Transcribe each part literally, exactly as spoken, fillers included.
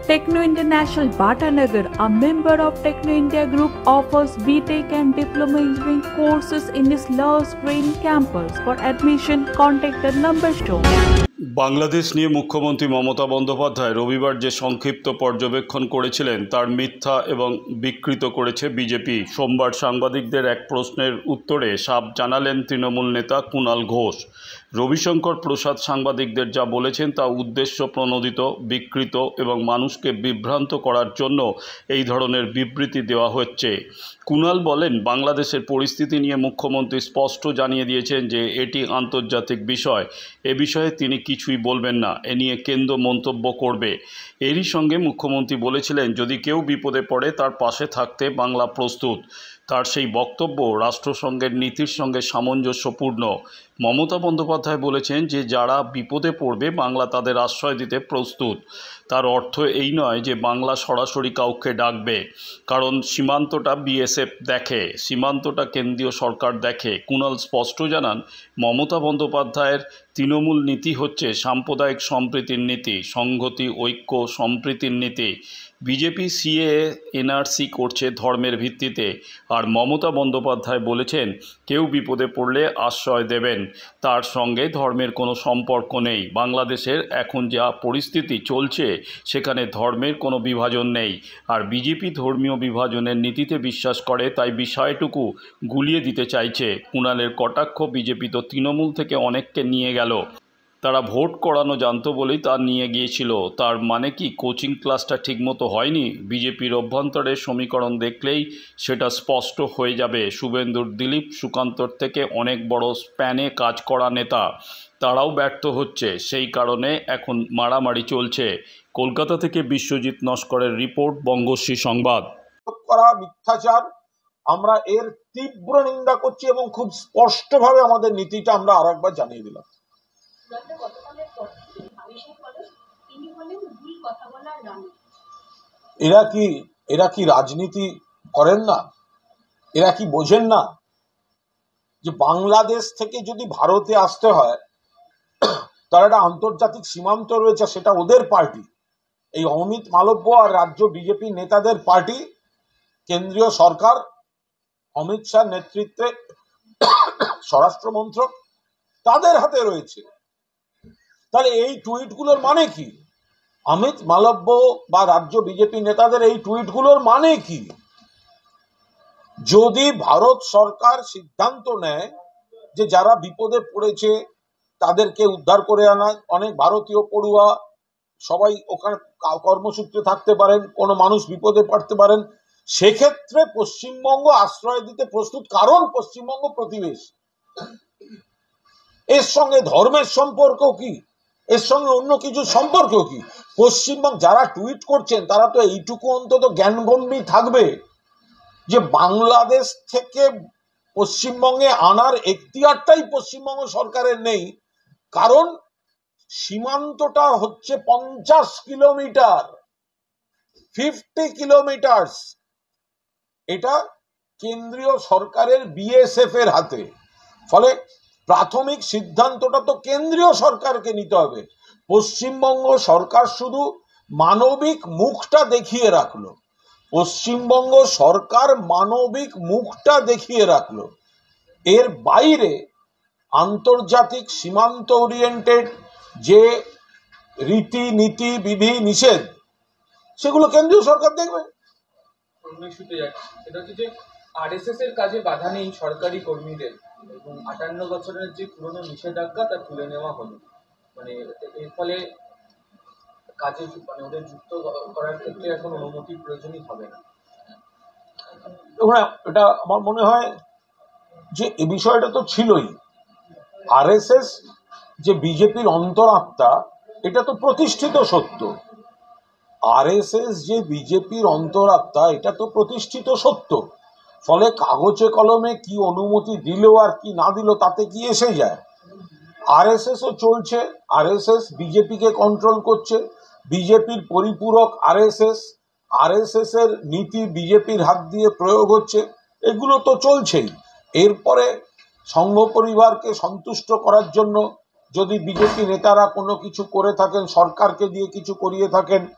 Techno International Bhatanagar, a member of Techno India Group, offers B Tech and Diploma Engineering courses in its Love Green campus. For admission, contact the number shown. Bangladesh নিয়ে মুখ্যমন্ত্রী মমতা বন্দ্যোপাধ্যায় রবিবার যে সংক্ষিপ্ত পর্যবেক্ষণ করেছিলেন তার মিথ্যা এবং বিকৃত করেছে বিজেপি। সোমবার সাংবাদিকদের এক প্রশ্নের উত্তরে সাফ জানালেন তৃণমূল নেতা কুণাল ঘোষ। রবিশঙ্কর প্রসাদ সাংবাদিকদের যা বলেছেন তা উদ্দেশ্য প্রণোদিত, বিকৃত এবং মানুষকে বিভ্রান্ত করার জন্য এই ধরনের বিবৃতি দেওয়া হচ্ছে। কুণাল বলেন, বাংলাদেশের পরিস্থিতি নিয়ে মুখ্যমন্ত্রী স্পষ্ট জানিয়ে দিয়েছেন যে এটি আন্তর্জাতিক বিষয়, এ বিষয়ে তিনি কিছুই বলবেন না, এ নিয়ে কেন্দ্র মন্তব্য করবে। এরই সঙ্গে মুখ্যমন্ত্রী বলেছিলেন, যদি কেউ বিপদে পড়ে তার পাশে থাকতে বাংলা প্রস্তুত। তার সেই বক্তব্য রাষ্ট্রসংঘের নীতির সঙ্গে সামঞ্জস্যপূর্ণ। মমতা বন্দ্যোপাধ্যায় বলেছেন যে যারা বিপদে পড়বে বাংলা তাদের আশ্রয় দিতে প্রস্তুত। তার অর্থ এই নয় যে বাংলা সরাসরি কাউকে ডাকবে, কারণ সীমান্তটা বিএসএফ দেখে, সীমান্তটা কেন্দ্রীয় সরকার দেখে। কুণাল স্পষ্ট জানান, মমতা বন্দ্যোপাধ্যায়ের তৃণমূল নীতি হচ্ছে সাম্প্রদায়িক সম্প্রীতির নীতি, সংহতি, ঐক্য, সম্প্রীতির নীতি। বিজেপি সিএএ এনআরসি করছে ধর্মের ভিত্তিতে, আর মমতা বন্দ্যোপাধ্যায় বলেছেন কেউ বিপদে পড়লে আশ্রয় দেবেন, তার সঙ্গে ধর্মের কোনো সম্পর্ক নেই। বাংলাদেশের এখন যা পরিস্থিতি চলছে সেখানে ধর্মের কোনো বিভাজন নেই, আর বিজেপি ধর্মীয় বিভাজনের নীতিতে বিশ্বাস করে, তাই বিষয়টুকু গুলিয়ে দিতে চাইছে। কুণালের কটাক্ষ, বিজেপি তো তৃণমূল থেকে অনেককে নিয়ে গেল, তারা ভোট করানো জানতো বলেই তা নিয়ে গিয়েছিল, তার মানে কি কোচিং ক্লাসটা ঠিকমতো হয়নি? বিজেপির অভ্যন্তরের সমীকরণ দেখলেই সেটা স্পষ্ট হয়ে যাবে। শুভেন্দুর দিলীপ, সুকান্তর থেকে অনেক বড় স্প্যানে কাজ করা নেতা, তারাও ব্যর্থ হচ্ছে, সেই কারণে এখন মারামারি চলছে। কলকাতা থেকে বিশ্বজিৎ নস্করের রিপোর্ট, বঙ্গশ্রী সংবাদ। করা মিথ্যাচার, আমরা এর তীব্র নিন্দা করছি এবং খুব স্পষ্টভাবে আমাদের নীতিটা আমরা আরেকবার জানিয়ে দিলাম। এরা কি এরা কি রাজনীতি করেন না? এরা কি বোঝেন না যে বাংলাদেশ থেকে যদি ভারতে আসতে হয় তার একটা আন্তর্জাতিক সীমান্ত রয়েছে, সেটা ওদের পার্টি, এই অমিত মালব্য আর রাজ্য বিজেপি নেতাদের পার্টি, কেন্দ্রীয় সরকার, অমিত শাহ নেতৃত্বে স্বরাষ্ট্র মন্ত্রক, তাদের হাতে রয়েছে। তাহলে এই টুইটগুলোর মানে কি? অমিত মালব্য বা রাজ্য বিজেপি নেতাদের এই টুইটগুলোর মানে কি? যদি ভারত সরকার সিদ্ধান্ত নেয় যে যারা বিপদে পড়েছে তাদেরকে উদ্ধার করে আনা, অনেক ভারতীয় পড়ুয়া সবাই ওখানে কর্মসূত্রে থাকতে পারেন, কোনো মানুষ বিপদে পড়তে পারেন, সেক্ষেত্রে পশ্চিমবঙ্গ আশ্রয় দিতে প্রস্তুত, কারণ পশ্চিমবঙ্গ প্রতিবেশী। এর সঙ্গে ধর্মের সম্পর্ক কি? এর সঙ্গে অন্য কিছু সম্পর্ক কি? পশ্চিমবঙ্গ যারা টুইট করছেন তারা তো এইটুকু অন্তত জ্ঞানগম্যী থাকবে যে বাংলাদেশ থেকে পশ্চিমবঙ্গে আনার এখতিয়ারটাই পশ্চিমবঙ্গ সরকারের নেই, কারণ সীমান্তটা হচ্ছে পঞ্চাশ কিলোমিটার, ফিফটি কিলোমিটার, এটা কেন্দ্রীয় সরকারের বিএসএফ এর হাতে। ফলে প্রাথমিক সিদ্ধান্তটা তো কেন্দ্রীয় সরকারকে নিতে হবে। পশ্চিমবঙ্গ সরকার শুধু মানবিক মুখটা দেখিয়ে রাখলো, পশ্চিমবঙ্গ সরকার মানবিক মুখটা দেখিয়ে রাখলো, এর বাইরে আন্তর্জাতিক সীমান্ত ওরিয়েন্টেড যে রীতি নীতি বিধি নিষেধ সেগুলো কেন্দ্রীয় সরকার দেখবে। সেটা হচ্ছে যে আরএসএস এর কাজে বাধা নেই সরকারি কর্মীদের, এবং আটান্ন বছরের যে পুরনো নিষেধাজ্ঞা তা তুলে নেওয়া হলো, মানে এর ফলে কাজে মানে ওদের যুক্ত করার ক্ষেত্রে এখন অনুমতির প্রয়োজনই হবে না। এটা আমার মনে হয় যে এই বিষয়টা তো ছিলই। আরএসএস যে বিজেপির অন্তরাত্মা, এটা তো প্রতিষ্ঠিত সত্য। আরএসএস যে বিজেপির অন্তরাত্মা, এটা তো প্রতিষ্ঠিত সত্য। ফলে কাগজে কলমে কি অনুমতি দিল আর কি না দিল তাতে কি এসে যায়? আরএসএস ও চলছে, আরএসএস বিজেপিকে কন্ট্রোল করছে, বিজেপির পরিপূরক আরএসএস, আরএসএস এর নীতি বিজেপির হাত দিয়ে প্রয়োগ হচ্ছে, এগুলো তো চলছেই। এরপরে সংঘ পরিবারকে সন্তুষ্ট করার জন্য যদি বিজেপি নেতারা কোনো কিছু করে থাকেন, সরকারকে দিয়ে কিছু করিয়ে থাকেন,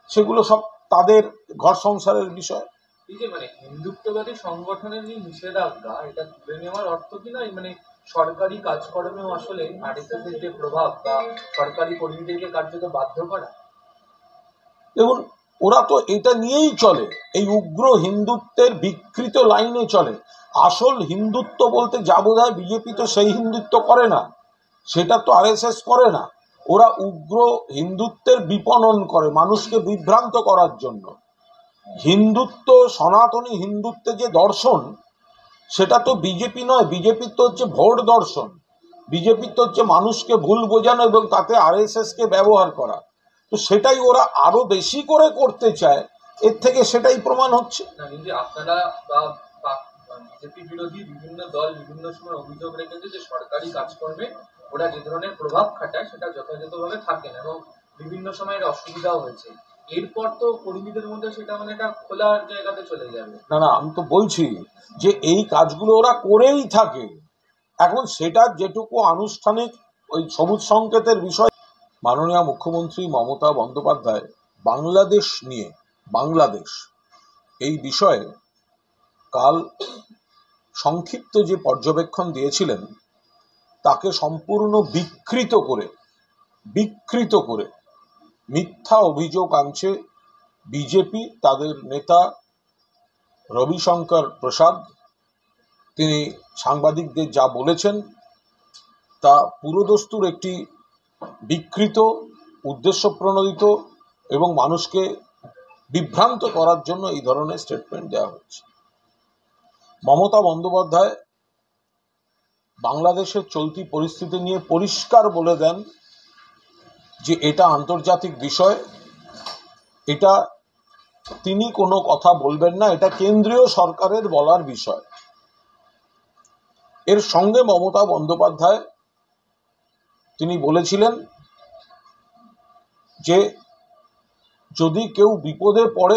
সেগুলো সব তাদের ঘর সংসারের বিষয়। এই যে মানে হিন্দুত্ববাদী সংগঠনের যে নিষেধাজ্ঞা, এটা তুলে নেওয়ার অর্থ কি নয় মানে সরকারি কাজকর্মেও আসলে আরএসএস এর যে প্রভাব বা সরকারি কর্মীদেরকে কার্যত বাধ্য করা? দেখুন, ওরা তো এটা নিয়েই চলে, এই উগ্র হিন্দুত্বের বিকৃত লাইনে চলে। আসল হিন্দুত্ব বলতে যা বোঝায় বিজেপি তো সেই হিন্দুত্ব করে না, সেটা তো আরএসএস করে না। ওরা উগ্র হিন্দুত্বের বিপণন করে মানুষকে বিভ্রান্ত করার জন্য। হিন্দুত্ব, সনাতনী হিন্দুত্বের যে দর্শন, সেটা তো বিজেপি নয়। বিজেপির তো হচ্ছে ভোট দর্শন, বিজেপির তো হচ্ছে মানুষকে ভুল বোঝানো এবং তাতে আরএসএস কে ব্যবহার করা। তো সেটাই ওরা আরো বেশি করে করতে চায়, এর থেকে সেটাই প্রমাণ হচ্ছে। আপনারা বা বিজেপি বিরোধী বিভিন্ন দল বিভিন্ন সময় অভিযোগ রেখেছে যে সরকারি কাজকর্মে ওরা যে ধরনের প্রভাব খাটায় সেটা যথাযথভাবে থাকে না এবং বিভিন্ন সময় এর অসুবিধাও হয়েছে। এরপর তো কর্মীদের মধ্যে সেটা মানে একটা খোলার জায়গাতে চলে যাবে। না না, আমি তো বলছি যে এই কাজগুলো ওরা করেই থাকে। এখন সেটা যেটুকু আনুষ্ঠানিক ওই সবুজ সংকেতের বিষয়। মাননীয় মুখ্যমন্ত্রী মমতা বন্দ্যোপাধ্যায় বাংলাদেশ নিয়ে, বাংলাদেশ এই বিষয়ে কাল সংক্ষিপ্ত যে পর্যবেক্ষণ দিয়েছিলেন, তাকে সম্পূর্ণ বিকৃত করে বিকৃত করে মিথ্যা অভিযোগ আনছে বিজেপি। তাদের নেতা রবিশঙ্কর প্রসাদ, তিনি সাংবাদিকদের যা বলেছেন তা পুরোদস্তুর একটি বিকৃত, উদ্দেশ্য প্রণোদিত এবং মানুষকে বিভ্রান্ত করার জন্য এই ধরনের স্টেটমেন্ট দেওয়া হচ্ছে। মমতা বন্দ্যোপাধ্যায় বাংলাদেশের চলতি পরিস্থিতি নিয়ে পরিষ্কার বলে দেন যে এটা আন্তর্জাতিক বিষয়, এটা তিনি কোনো কথা বলবেন না, এটা কেন্দ্রীয় সরকারের বলার বিষয়। এর সঙ্গে মমতা বন্দ্যোপাধ্যায় তিনি বলেছিলেন যে যদি কেউ বিপদে পড়ে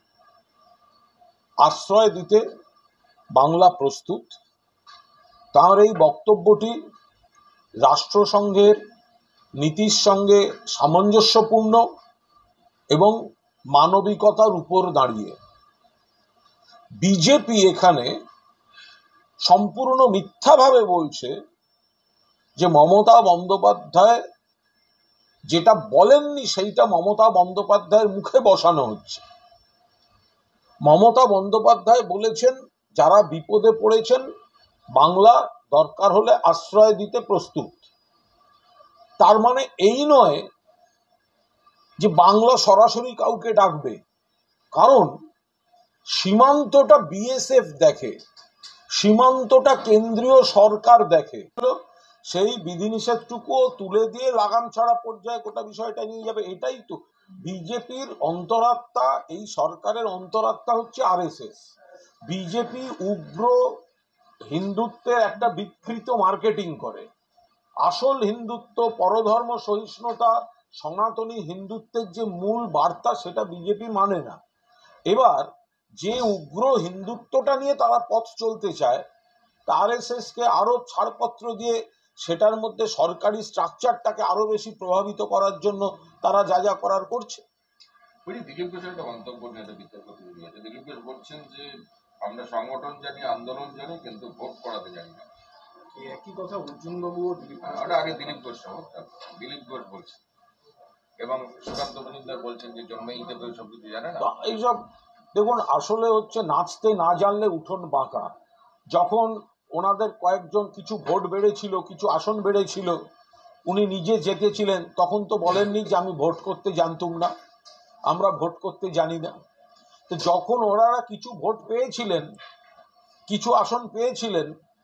আশ্রয় দিতে বাংলা প্রস্তুত। তার এই বক্তব্যটি রাষ্ট্রসংঘের নীতির সঙ্গে সামঞ্জস্যপূর্ণ এবং মানবিকতার উপর দাঁড়িয়ে। বিজেপি এখানে সম্পূর্ণ মিথ্যাভাবে বলছে যে মমতা বন্দ্যোপাধ্যায় যেটা বলেননি সেইটা মমতা বন্দ্যোপাধ্যায়ের মুখে বসানো হচ্ছে। মমতা বন্দ্যোপাধ্যায় বলেছেন যারা বিপদে পড়েছেন বাংলা দরকার হলে আশ্রয় দিতে প্রস্তুত। তার মানে এই নয় যে বাংলা সরাসরি কাউকে ডাকবে, কারণ সীমান্তটা বিএসএফ দেখে, সীমান্তটা কেন্দ্রীয় সরকার দেখে। সেই বিধিনিষেধটুকুও তুলে দিয়ে লাগাম ছাড়া পর্যায়ে গোটা বিষয়টা নিয়ে যাবে। এটাই তো বিজেপির অন্তরাত্মা, এই সরকারের অন্তরাত্মা হচ্ছে আরএসএস। বিজেপি উগ্র হিন্দুত্বের একটা বিকৃত মার্কেটিং করে। আসল হিন্দুত্ব, পরধর্ম সহিষ্ণুতা, সনাতনী হিন্দুত্বের যে মূল বার্তা, সেটা বিজেপি মানে না। এবার যে উগ্র হিন্দুত্বটা নিয়ে তারা পথ চলতে চায়, আরএসএস কে আরো ছাড়পত্র দিয়ে সেটার মধ্যে সরকারি স্ট্রাকচারটাকে আরো বেশি প্রভাবিত করার জন্য তারা যা যা করার করছে। দিলীপ ঘোষের একটা মন্তব্য নিয়ে একটা বিতর্ক তৈরি হয়েছে। দিলীপ ঘোষ বলছেন যে আমরা সংগঠন জানি, আন্দোলন জানি, কিন্তু ভোট করাতে জানি না। এই একই কথা অর্জুন বাবু ও দিলীপ ঘোষ, ওটা আগে দিলীপ ঘোষ সহ দিলীপ ঘোষ বলছেন এবং সুকান্ত মজুমদার বলছেন যে জন্মেই দেবে সব কিছু জানে না। এইসব দেখুন, আসলে হচ্ছে নাচতে না জানলে উঠোন বাঁকা। যখন ওনাদের কয়েকজন কিছু ভোট বেড়েছিল, কিছু আসন বেড়েছিল, উনি নিজে জেতেছিলেন, তখন তো বলেননি যে আমি ভোট করতে জানতুম না, আমরা ভোট করতে জানি না। তো যখন ওনারা কিছু ভোট পেয়েছিলেন, কিছু আসন পেয়েছিলেন,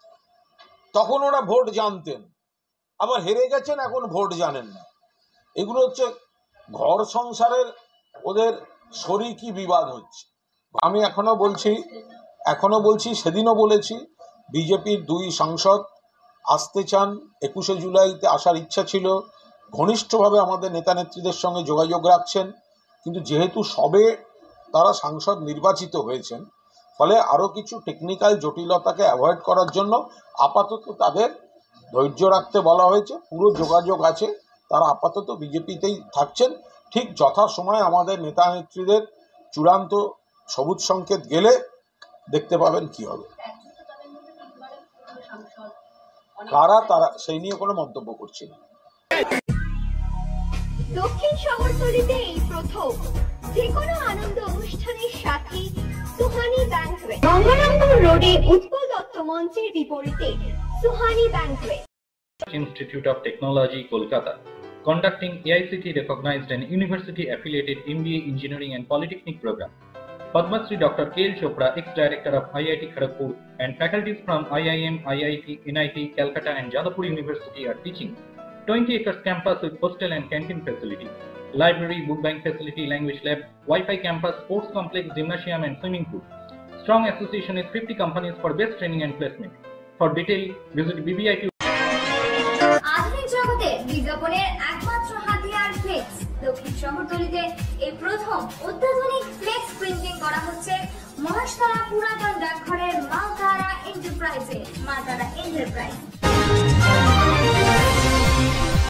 তখন ওরা ভোট জানতেন। আবার হেরে গেছেন, এখন ভোট জানেন না। এগুলো হচ্ছে ঘর সংসারের ওদের শরিকি বিবাদ হচ্ছে। আমি এখনো বলছি এখনো বলছি সেদিনও বলেছি, বিজেপির দুই সাংসদ আসতে চান, একুশে জুলাইতে আসার ইচ্ছা ছিল, ঘনিষ্ঠভাবে আমাদের নেতা নেত্রীদের সঙ্গে যোগাযোগ রাখছেন, কিন্তু যেহেতু সবে তারা সাংসদ নির্বাচিত হয়েছেন, ফলে আরও কিছু টেকনিক্যাল জটিলতাকে অ্যাভয়েড করার জন্য আপাতত তাদের ধৈর্য রাখতে বলা হয়েছে। পুরো যোগাযোগ আছে, তারা আপাতত বিজেপিতেই থাকছেন। ঠিক যথাসময়ে আমাদের নেতা নেত্রীদের চূড়ান্ত সবুজ সংকেত গেলে দেখতে পাবেন কি হবে। কারা তারা সেই নিয়ে কোনো মন্তব্য করছি না। দক্ষিণ শহরতলিতে এই প্রথম যে কোনো আনন্দ অনুষ্ঠানের সাথে সুহানি ব্যাংকুয়েট, গঙ্গারামপুর রোডে উৎপল দত্ত মঞ্চের বিপরীতে Suhani banquet. Institute of Technology, Kolkata, conducting A I C T recognized and university affiliated M B A Engineering and Polytechnic program. Padma Shri Doctor K L Chopra, ex-director of I I T Kharagpur, and faculties from I I M, I I T, N I T, Calcutta and Jadavpur University are teaching. twenty acres campus with hostel and canteen facility, library, book bank facility, language lab, Wi-Fi campus, sports complex, gymnasium and swimming pool. Strong association with fifty companies for best training and placement. For detail, visit B B I P. আধুনিক জগতে বিজ্ঞাপনের একমাত্র হাতিয়ার flakes. দক্ষিণ শহরতলিতে এই প্রথম অত্যাধুনিক flakes printing করা হচ্ছে মহাশতলা পুরাতন ডাকঘরের মা তারা এন্টারপ্রাইজে। মা তারা এন্টারপ্রাইজ।